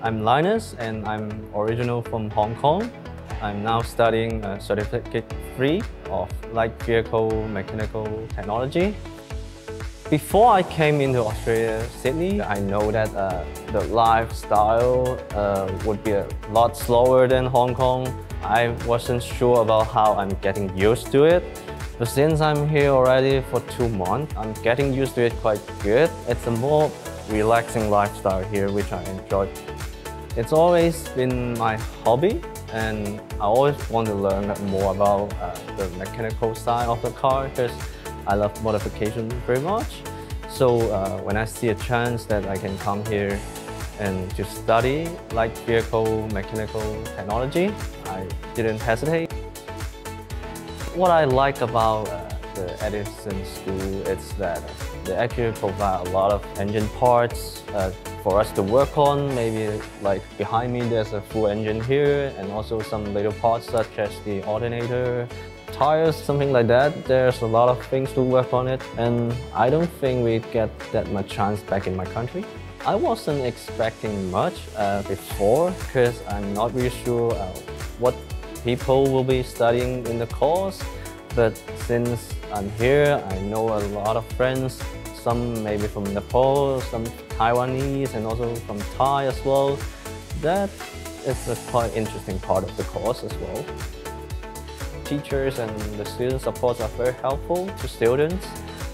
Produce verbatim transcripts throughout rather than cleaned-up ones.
I'm Linus and I'm original from Hong Kong. I'm now studying a Certificate three of Light Vehicle Mechanical Technology. Before I came into Australia, Sydney, I know that uh, the lifestyle uh, would be a lot slower than Hong Kong. I wasn't sure about how I'm getting used to it. But since I'm here already for two months, I'm getting used to it quite good. It's a more relaxing lifestyle here, which I enjoy. It's always been my hobby, and I always want to learn more about uh, the mechanical side of the car because I love modification very much. So uh, when I see a chance that I can come here and to study light vehicle mechanical technology, I didn't hesitate. What I like about uh, the Edison school is that they actually provide a lot of engine parts uh, for us to work on. Maybe like behind me there's a full engine here, and also some little parts such as the alternator, tires, something like that. There's a lot of things to work on it, and I don't think we get that much chance back in my country. I wasn't expecting much uh, before because I'm not really sure uh, what people will be studying in the course. But since I'm here, I know a lot of friends, some maybe from Nepal, some Taiwanese, and also from Thai as well. That is a quite interesting part of the course as well. Teachers and the student supports are very helpful to students.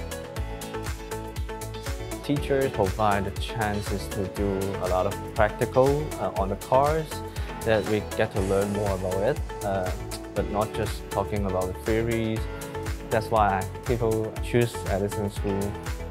Teachers provide the chances to do a lot of practical uh, on the cars that we get to learn more about it, uh, but not just talking about the theories. That's why people choose Edison School.